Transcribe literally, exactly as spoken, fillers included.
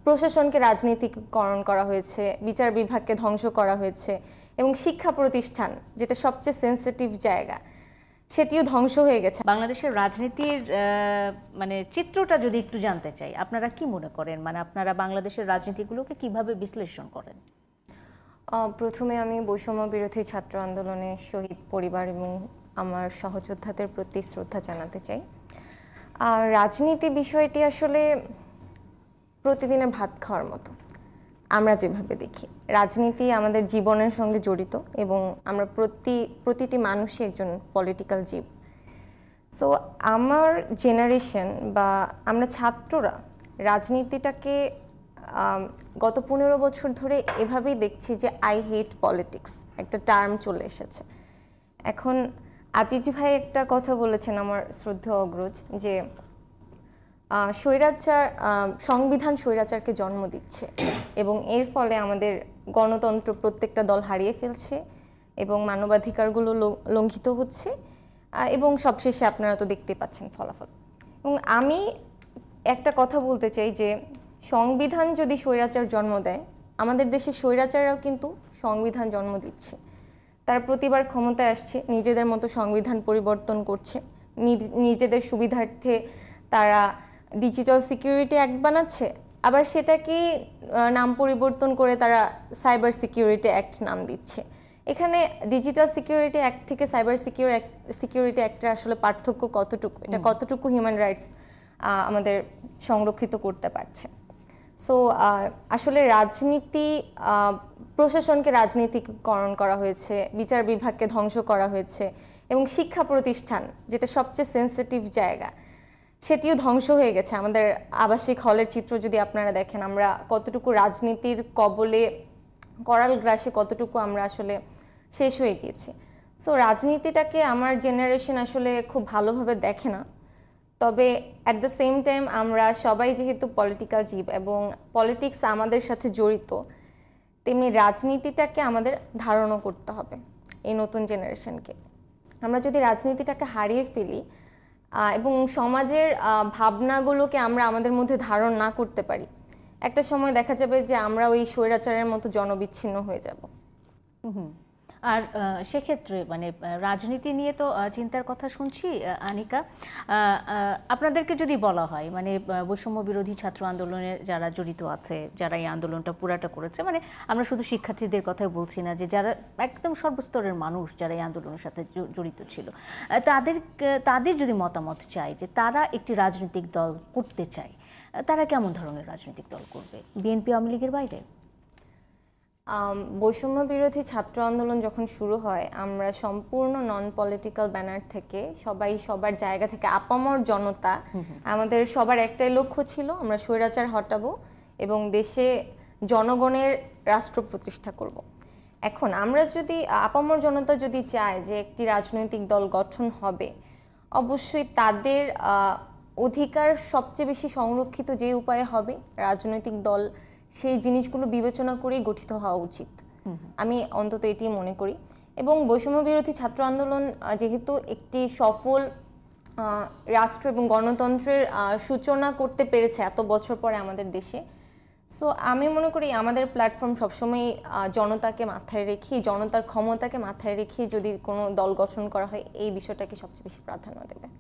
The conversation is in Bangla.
প্রশাসনকে রাজনীতিকরণ করা হয়েছে, বিচার বিভাগকে ধ্বংস করা হয়েছে এবং শিক্ষা প্রতিষ্ঠান যেটা সবচেয়ে সেন্সিটিভ জায়গা সেটিও ধ্বংস হয়ে গেছে। বাংলাদেশের রাজনীতির মানে চিত্রটা যদি একটু জানতে চাই, আপনারা কি মনে করেন, মানে আপনারা বাংলাদেশের রাজনীতিগুলোকে কিভাবে বিশ্লেষণ করেন? প্রথমে আমি বৈষম্য বিরোধী ছাত্র আন্দোলনের শহীদ পরিবার এবং আমার সহযোদ্ধাদের প্রতি শ্রদ্ধা জানাতে চাই। আর রাজনীতি বিষয়টি আসলে প্রতিদিনের ভাত খাওয়ার মতো আমরা যেভাবে দেখি। রাজনীতি আমাদের জীবনের সঙ্গে জড়িত এবং আমরা প্রতি প্রতিটি মানুষই একজন পলিটিক্যাল জীব। সো আমার জেনারেশন বা আমরা ছাত্ররা রাজনীতিটাকে গত পনেরো বছর ধরে এভাবেই দেখছি যে আই হেট পলিটিক্স একটা টার্ম চলে এসেছে। এখন আজিজ ভাই একটা কথা বলেছেন আমার শ্রদ্ধেয় অগ্রজ, যে স্বৈরাচার সংবিধান স্বৈরাচারকে জন্ম দিচ্ছে এবং এর ফলে আমাদের গণতন্ত্র প্রত্যেকটা দল হারিয়ে ফেলছে এবং মানবাধিকারগুলো লঙ্ঘিত হচ্ছে এবং সবশেষে আপনারা তো দেখতে পাচ্ছেন ফলাফল। এবং আমি একটা কথা বলতে চাই যে সংবিধান যদি স্বৈরাচার জন্ম দেয়, আমাদের দেশের স্বৈরাচাররাও কিন্তু সংবিধান জন্ম দিচ্ছে। তারা প্রতিবার ক্ষমতায় আসছে, নিজেদের মতো সংবিধান পরিবর্তন করছে, নিজেদের সুবিধার্থে তারা ডিজিটাল সিকিউরিটি অ্যাক্ট বানাচ্ছে, আবার সেটাকে নাম পরিবর্তন করে তারা সাইবার সিকিউরিটি অ্যাক্ট নাম দিচ্ছে। এখানে ডিজিটাল সিকিউরিটি অ্যাক্ট থেকে সাইবার সিকিউর সিকিউরিটি অ্যাক্টের আসলে পার্থক্য কতটুকু, এটা কতটুকু হিউম্যান রাইটস আমাদের সংরক্ষিত করতে পারছে। সো আসলে রাজনীতি প্রশাসনকে রাজনীতিকরণ করা হয়েছে, বিচার বিভাগকে ধ্বংস করা হয়েছে এবং শিক্ষা প্রতিষ্ঠান যেটা সবচেয়ে সেন্সিটিভ জায়গা সেটিও ধ্বংস হয়ে গেছে। আমাদের আবাসিক হলের চিত্র যদি আপনারা দেখেন, আমরা কতটুকু রাজনীতির কবলে করাল গ্রাসে কতটুকু আমরা আসলে শেষ হয়ে গিয়েছি। সো রাজনীতিটাকে আমার জেনারেশন আসলে খুব ভালোভাবে দেখে না, তবে অ্যাট দ্য সেম টাইম আমরা সবাই যেহেতু পলিটিক্যাল জীব এবং পলিটিক্স আমাদের সাথে জড়িত, তেমনি রাজনীতিটাকে আমাদের ধারণও করতে হবে এই নতুন জেনারেশনকে। আমরা যদি রাজনীতিটাকে হারিয়ে ফেলি এবং সমাজের ভাবনাগুলোকে আমরা আমাদের মধ্যে ধারণ না করতে পারি, একটা সময় দেখা যাবে যে আমরা ওই স্বৈরাচারের মতো জনবিচ্ছিন্ন হয়ে যাব। হুম আর সেক্ষেত্রে মানে রাজনীতি নিয়ে তো চিন্তার কথা শুনছি আনিকা, আপনাদেরকে যদি বলা হয় মানে বৈষম্য বিরোধী ছাত্র আন্দোলনে যারা জড়িত আছে, যারা এই আন্দোলনটা পুরাটা করেছে, মানে আমরা শুধু শিক্ষার্থীদের কথাই বলছি না, যে যারা একদম সর্বস্তরের মানুষ যারা এই আন্দোলনের সাথে জড়িত ছিল, তাদের তাদের যদি মতামত চাই যে তারা একটি রাজনৈতিক দল করতে চায়, তারা কেমন ধরনের রাজনৈতিক দল করবে বিএনপি আওয়ামী লীগের বাইরে? বৈষম্য বিরোধী ছাত্র আন্দোলন যখন শুরু হয়, আমরা সম্পূর্ণ নন পলিটিক্যাল ব্যানার থেকে সবাই সবার জায়গা থেকে আপামর জনতা, আমাদের সবার একটাই লক্ষ্য ছিল আমরা স্বৈরাচার হটাবো এবং দেশে জনগণের রাষ্ট্র প্রতিষ্ঠা করব। এখন আমরা যদি আপামর জনতা যদি চায় যে একটি রাজনৈতিক দল গঠন হবে, অবশ্যই তাদের অধিকার সবচেয়ে বেশি সংরক্ষিত যে উপায়ে হবে রাজনৈতিক দল সেই জিনিসগুলো বিবেচনা করেই গঠিত হওয়া উচিত, আমি অন্তত এটি মনে করি। এবং বৈষম্য বিরোধী ছাত্র আন্দোলন যেহেতু একটি সফল রাষ্ট্র এবং গণতন্ত্রের সূচনা করতে পেরেছে এত বছর পরে আমাদের দেশে, সো আমি মনে করি আমাদের প্ল্যাটফর্ম সবসময় জনতাকে মাথায় রেখে, জনতার ক্ষমতাকে মাথায় রেখে যদি কোনো দল গঠন করা হয়, এই বিষয়টাকে সবচেয়ে বেশি প্রাধান্য দেবে।